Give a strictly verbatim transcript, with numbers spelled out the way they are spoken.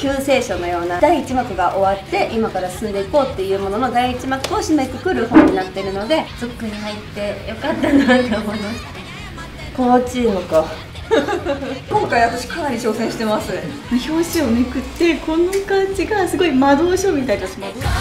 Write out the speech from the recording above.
救世書のようなだいいち幕が終わって今から進んでいこうっていうもののだいいち幕を締めくくる本になっているので、 ゾックに入ってよかったなって思いました。 このチームか今回私かなり挑戦してます。 表紙をめくってこの感じがすごい魔導書みたいだし、魔導書